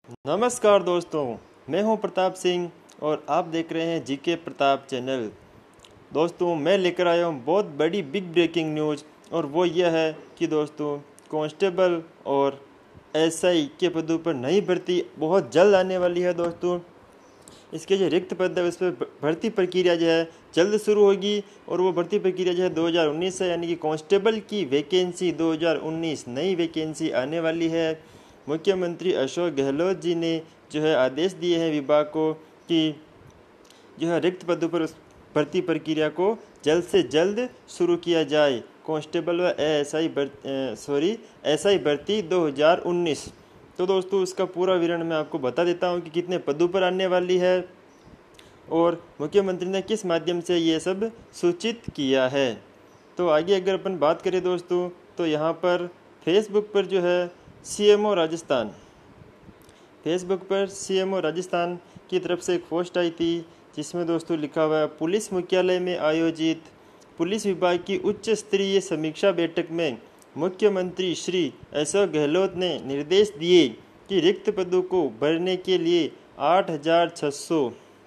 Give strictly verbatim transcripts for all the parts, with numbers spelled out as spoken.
नमस्कार दोस्तों, मैं हूं प्रताप सिंह और आप देख रहे हैं जीके प्रताप चैनल। दोस्तों, मैं लेकर आया हूं बहुत बड़ी बिग ब्रेकिंग न्यूज़ और वो यह है कि दोस्तों कांस्टेबल और एसआई के पदों पर नई भर्ती बहुत जल्द आने वाली है। दोस्तों, इसके जो रिक्त पद है उस पर भर्ती प्रक्रिया जो है जल्द शुरू होगी और वो भर्ती प्रक्रिया जो है दो हज़ार उन्नीस से, यानी कि कांस्टेबल की वैकेंसी दो हज़ार उन्नीस नई वैकेंसी आने वाली है। मुख्यमंत्री अशोक गहलोत जी ने जो है आदेश दिए हैं विभाग को कि जो है रिक्त पदों पर उस भर्ती प्रक्रिया को जल्द से जल्द शुरू किया जाए। कांस्टेबल व एएसआई सॉरी एसआई भर्ती दो हज़ार उन्नीस। तो दोस्तों, उसका पूरा विवरण मैं आपको बता देता हूं कि कितने पदों पर आने वाली है और मुख्यमंत्री ने किस माध्यम से ये सब सूचित किया है। तो आगे अगर अपन बात करें दोस्तों, तो यहाँ पर फेसबुक पर जो है सीएमओ राजस्थान फेसबुक पर सीएमओ राजस्थान की तरफ से एक पोस्ट आई थी जिसमें दोस्तों लिखा हुआ है, पुलिस मुख्यालय में आयोजित पुलिस विभाग की उच्च स्तरीय समीक्षा बैठक में मुख्यमंत्री श्री अशोक गहलोत ने निर्देश दिए कि रिक्त पदों को भरने के लिए आठ हज़ार छः सौ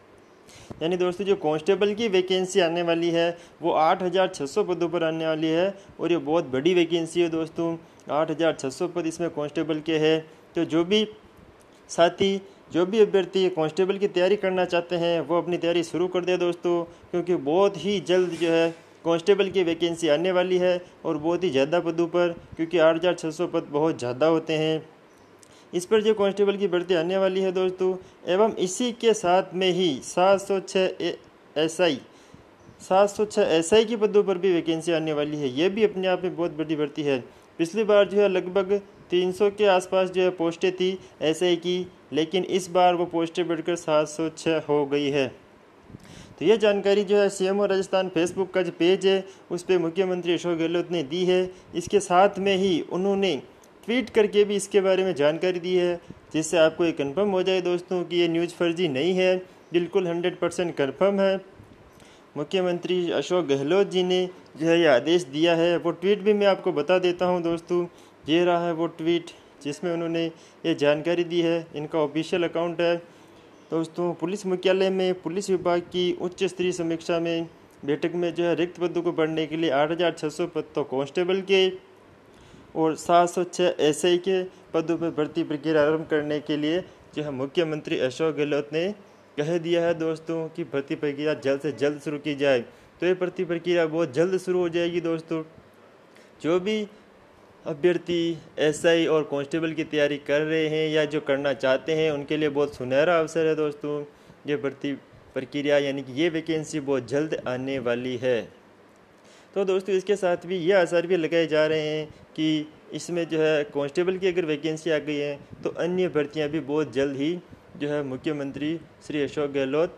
यानी दोस्तों जो कांस्टेबल की वैकेंसी आने वाली है वो आठ हज़ार छः सौ पदों पर आने वाली है और ये बहुत बड़ी वैकेंसी है दोस्तों। आठ हज़ार छः सौ पद इसमें कांस्टेबल के हैं। तो जो भी साथी जो भी अभ्यर्थी कांस्टेबल की तैयारी करना चाहते हैं वो अपनी तैयारी शुरू कर दे दोस्तों, क्योंकि बहुत ही जल्द जो है कांस्टेबल की वैकेंसी आने वाली है और बहुत ही ज़्यादा पदों पर, क्योंकि आठ हज़ार छः सौ पद बहुत ज़्यादा होते हैं। इस पर जो कांस्टेबल की भर्ती आने वाली है दोस्तों, एवं इसी के साथ में ही सात सौ छः एसआई सात सौ छः एसआई की पदों पर भी वैकेंसी आने वाली है। ये भी अपने आप में बहुत बड़ी भर्ती है। पिछली बार जो है लगभग तीन सौ के आसपास जो है पोस्टें थी एसआई की, लेकिन इस बार वो पोस्टें बढ़कर सात सौ छः हो गई है। तो ये जानकारी जो है सीएमओ राजस्थान फेसबुक का जो पेज है उस पर मुख्यमंत्री अशोक गहलोत ने दी है। इसके साथ में ही उन्होंने ट्वीट करके भी इसके बारे में जानकारी दी है, जिससे आपको ये कंफर्म हो जाए दोस्तों कि ये न्यूज़ फर्जी नहीं है, बिल्कुल हंड्रेड परसेंट कन्फर्म है। मुख्यमंत्री अशोक गहलोत जी ने जो है ये आदेश दिया है। वो ट्वीट भी मैं आपको बता देता हूँ दोस्तों। ये रहा है वो ट्वीट जिसमें उन्होंने ये जानकारी दी है। इनका ऑफिशियल अकाउंट है दोस्तों। पुलिस मुख्यालय में पुलिस विभाग की उच्च स्तरीय समीक्षा में बैठक में जो है रिक्त पदों को भरने के लिए आठ हज़ार छः सौ पद तो कांस्टेबल के और सात सौ छः एसआई के पदों पर भर्ती प्रक्रिया आरंभ करने के लिए जो है मुख्यमंत्री अशोक गहलोत ने कह दिया है दोस्तों कि भर्ती प्रक्रिया जल्द से जल्द शुरू की जाए। तो ये भर्ती प्रक्रिया बहुत जल्द शुरू हो जाएगी दोस्तों। जो भी अभ्यर्थी एसआई और कांस्टेबल की तैयारी कर रहे हैं या जो करना चाहते हैं उनके लिए बहुत सुनहरा अवसर है दोस्तों। ये भर्ती प्रक्रिया यानी कि ये वैकेंसी बहुत जल्द आने वाली है। तो दोस्तों, इसके साथ भी ये आसार भी लगाए जा रहे हैं कि इसमें जो है कांस्टेबल की अगर वैकेंसी आ गई है तो अन्य भर्तियां भी बहुत जल्द ही जो है मुख्यमंत्री श्री अशोक गहलोत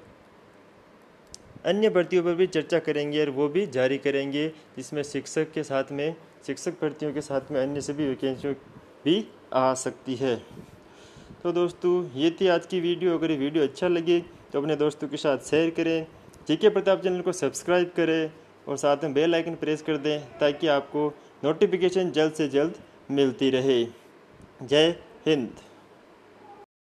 अन्य भर्तियों पर भी चर्चा करेंगे और वो भी जारी करेंगे, जिसमें शिक्षक के साथ में शिक्षक भर्तियों के साथ में अन्य सभी वैकेंसियों भी आ सकती है। तो दोस्तों, ये थी आज की वीडियो। अगर ये वीडियो अच्छा लगे तो अपने दोस्तों के साथ शेयर करें, जीके प्रताप चैनल को सब्सक्राइब करें और साथ में बेल आइकन प्रेस कर दें ताकि आपको नोटिफिकेशन जल्द से जल्द मिलती रहे। जय हिंद।